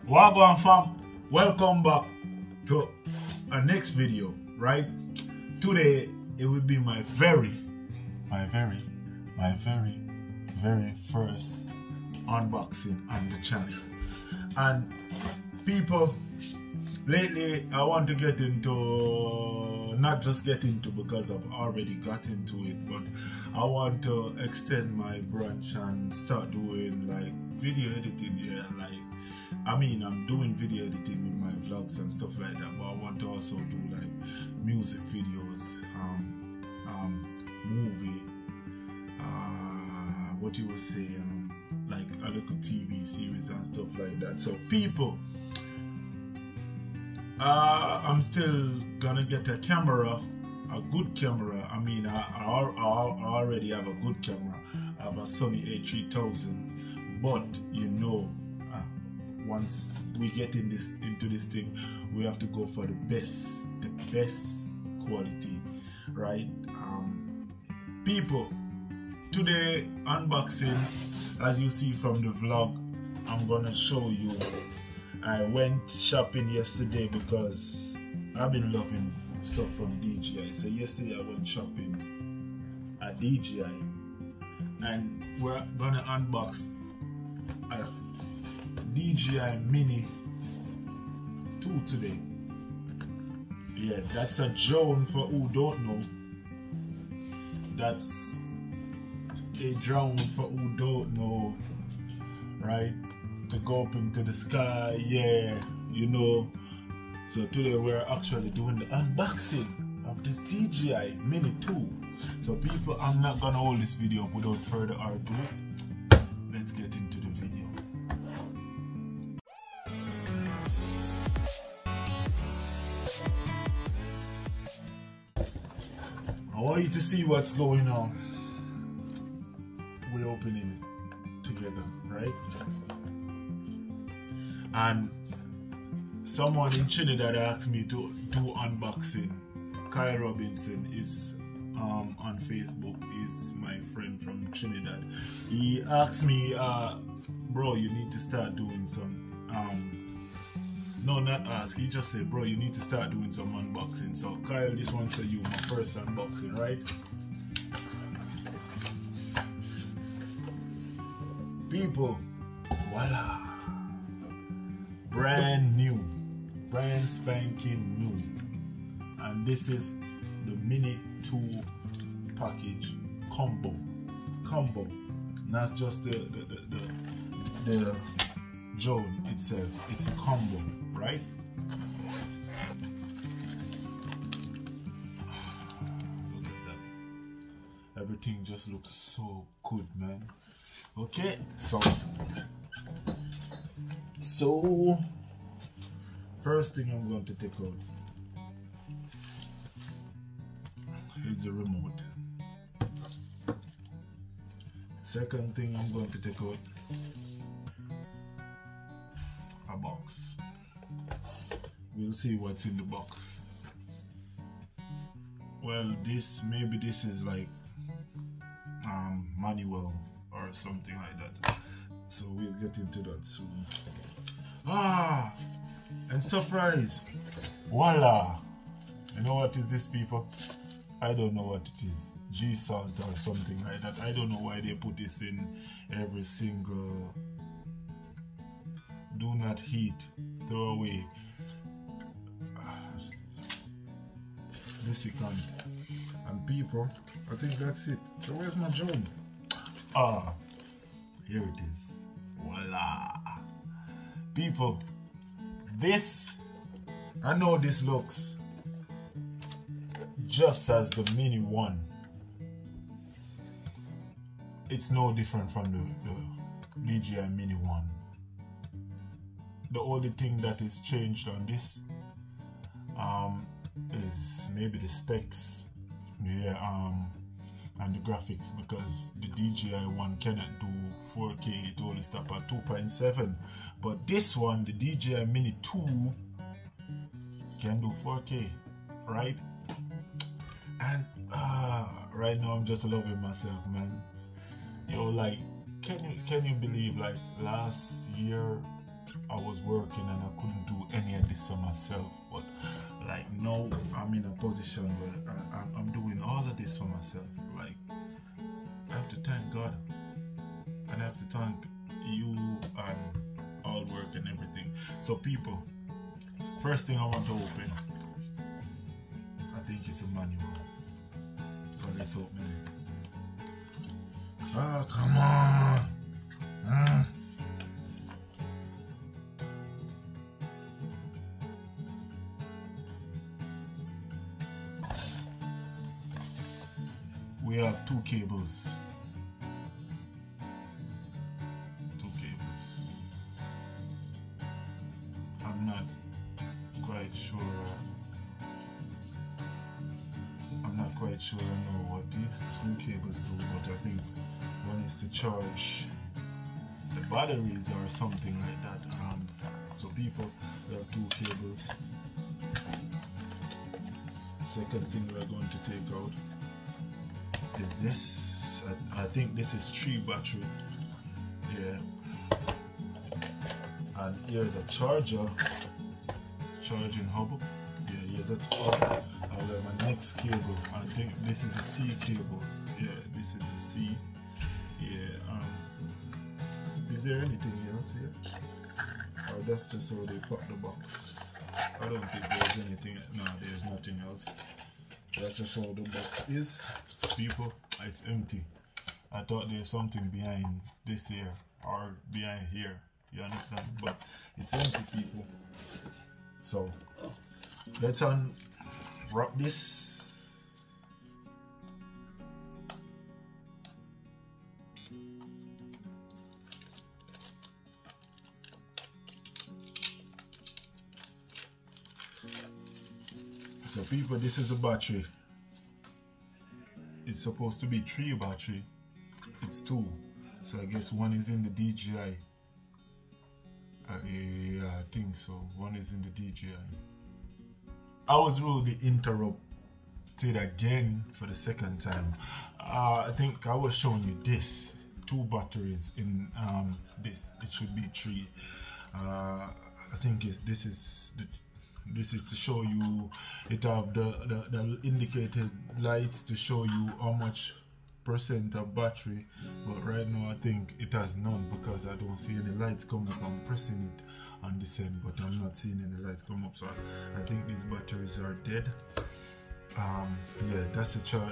Wagwan fam, welcome back to our next video, right? Today it will be my very first unboxing on the channel. And people, lately I want to get into, not just get into because I've already got into it, but I want to extend my branch and start doing like video editing. Yeah, like I'm doing video editing with my vlogs and stuff like that, but I want to also do like music videos, movie, what you would say, like a little TV series and stuff like that. So people, I'm still gonna get a camera, a good camera. I already have a good camera. I have a Sony A3000, but you know, once we get into this thing, we have to go for the best quality, right? People, today unboxing, as you see from the vlog, I'm gonna show you. I went shopping yesterday because I've been loving stuff from DJI. So yesterday I went shopping at DJI, and we're gonna unbox a DJI Mini 2 today. Yeah, that's a drone for who don't know. That's a drone for who don't know, right? To go up into the sky, yeah, you know. So today we're actually doing the unboxing of this DJI Mini 2. So people, I'm not gonna hold this video up without further ado. Let's get into the video. I want you to see what's going on. We're opening it together, right? And someone in Trinidad asked me to do unboxing. Kyle Robinson is on Facebook, is my friend from Trinidad. He asked me, bro, you need to start doing some no, not ask, he just said, bro, you need to start doing some unboxing. So Kyle, this one's for you, my first unboxing, right? People, voila, brand new, brand spanking new. And this is the Mini 2 package combo. Not just the drone itself, it's a combo, right? Look at that. Everything just looks so good, man. Okay, so first thing I'm going to take out is the remote. Second thing I'm going to take out, a box. We'll see what's in the box. Well, maybe this is like manual or something like that. So we'll get into that soon. And surprise! Voila! You know what is this, people? I don't know what it is. G-Salt or something like that. I don't know why they put this in every single do not heat, throw away. Desiccant. And people, I think that's it. So where's my drone? Here it is. Voila. People, this, I know this looks just as the Mini 1. It's no different from the DJI Mini 1. The only thing that is changed on this is maybe the specs, yeah, and the graphics, because the DJI one cannot do 4K, it only stops at 2.7, but this one, the DJI Mini 2, can do 4K, right? And right now I'm just loving myself, man. Yo, like, can you believe, like, last year I was working and I couldn't do any of this for myself. But like now I'm in a position where I'm doing all of this for myself. Like I have to thank God, and I have to thank you and all work and everything. So people, first thing I want to open, I think it's a manual. So let's open it. Oh, come on. We have two cables. I'm not quite sure. I know what these two cables do, but I think one is to charge the batteries or something like that. So people, we have two cables. Second thing we're going to take out is this. I think this is 3 battery. Yeah. And here's a charging hub. Yeah, here's a hub. My next cable, I think this is a C cable. Yeah, this is a C. Yeah. Is there anything else here? Or that's just how they pop the box. I don't think there's anything. No, there's nothing else. That's just how the box is. People, it's empty. I thought there's something behind this here or behind here. You understand? But it's empty, people. So let's unwrap this. So people, this is the battery. It's supposed to be 3 battery. It's 2. So I guess one is in the DJI. Yeah, I think so. One is in the DJI. I was really interrupted again for the second time. I think I was showing you this. 2 batteries in this. It should be 3. I think this is to show you. It have the indicated lights to show you how much percent of battery, but right now I think it has none because I don't see any lights come up. I'm pressing it on this end, but I'm not seeing any lights come up, so I think these batteries are dead. Yeah, that's the chart.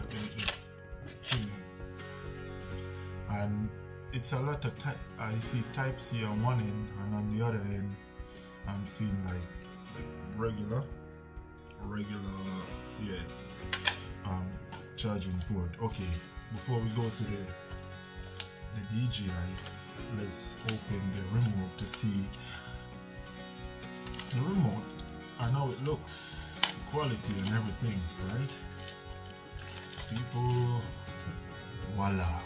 And it's a lot of type. I see type C on one end, and on the other end I'm seeing like regular charging port. Okay, before we go to the DJI, let's open the remote to see the remote and how it looks, quality and everything, right? People, voila,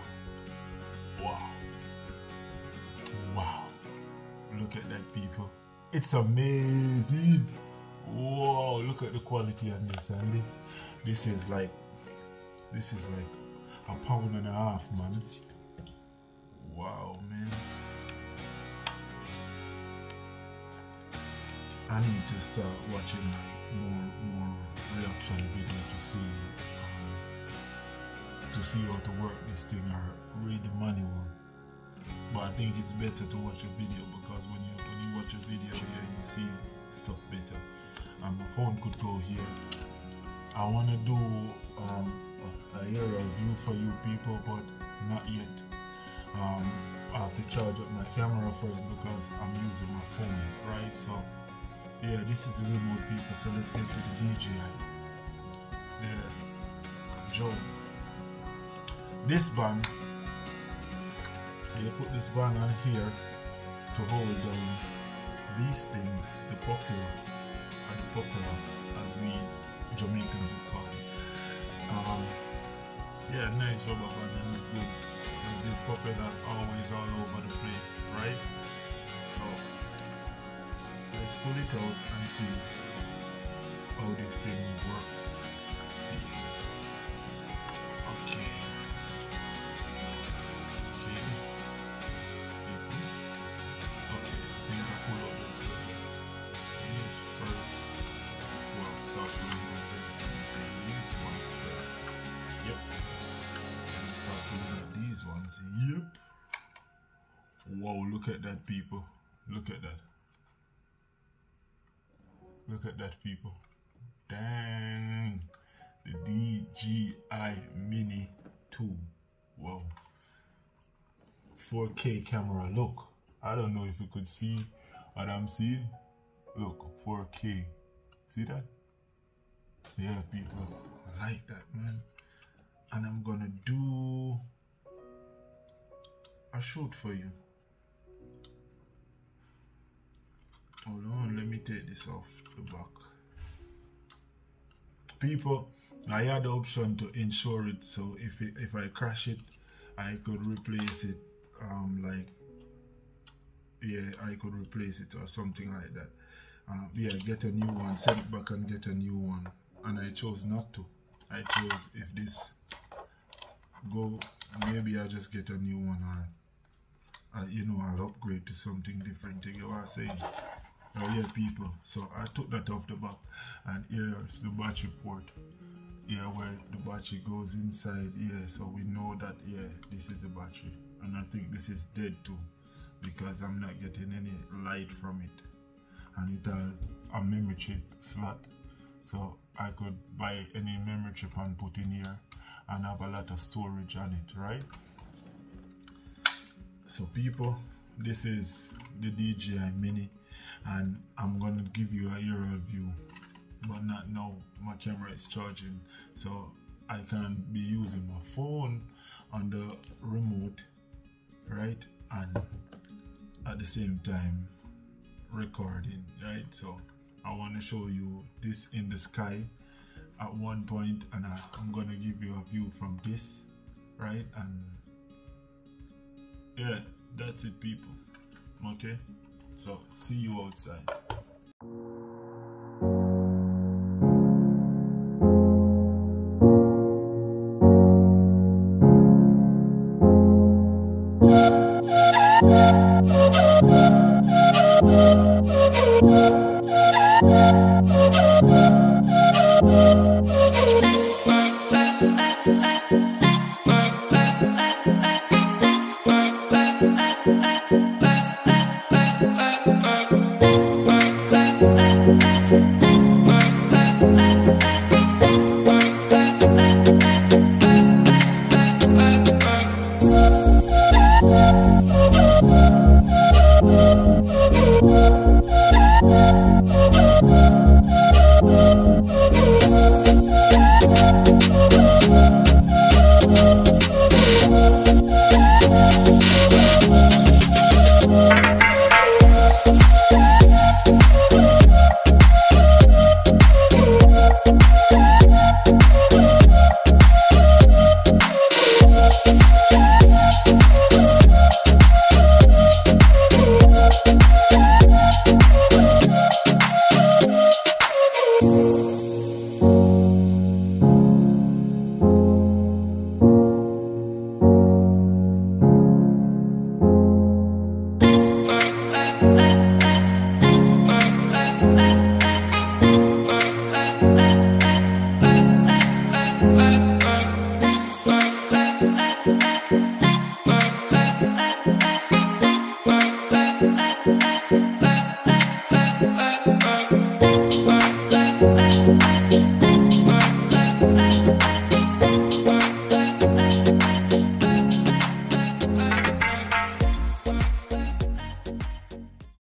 wow, look at that, people. It's amazing. Whoa, look at the quality on this. And this is like £1.5 pounds, man. Wow, man. I need to start watching like more reaction video to see how to work this thing or read the manual. But I think it's better to watch a video, because when you watch a video here, you see stuff better. And my phone could go here. I want to do a review for you people, but not yet. I have to charge up my camera first because I'm using my phone, right? So yeah, this is the remote, people. So let's get to the DJI. There, Joe. This band, you put this band on here to hold down these things, the popular, as we Jamaicans would call it. Yeah, nice rubber band, and it's good. Because this popular always all over the place, right? So let's pull it out and see how this thing works. Okay, I think I pull Wow, look at that, people. Look at that. Look at that, people. Dang. The DJI Mini 2. Wow. 4K camera. Look. I don't know if you could see what I'm seeing. Look, 4K. See that? Yeah, people. I like that, man. And I'm gonna do a shoot for you. Hold on, let me take this off the back. People, I had the option to insure it, so if I crash it, I could replace it. I could replace it or something like that. Yeah, get a new one, send it back and get a new one. And I chose not to. I chose if this go, maybe I'll just get a new one, or you know, I'll upgrade to something different. You know what I'm saying? Oh yeah, people. So I took that off the back, and here's the battery port. Here where the battery goes inside. Yeah, so we know that this is a battery, and I think this is dead too, because I'm not getting any light from it, and it has a memory chip slot, so I could buy any memory chip and put in here and have a lot of storage on it, right? So people, this is the DJI Mini, and I'm gonna give you a aerial view, but not now. My camera is charging, so I can be using my phone on the remote, right, and at the same time recording, right? So I want to show you this in the sky at one point, and I'm gonna give you a view from this, right? And yeah, that's it, people. Okay, so see you outside.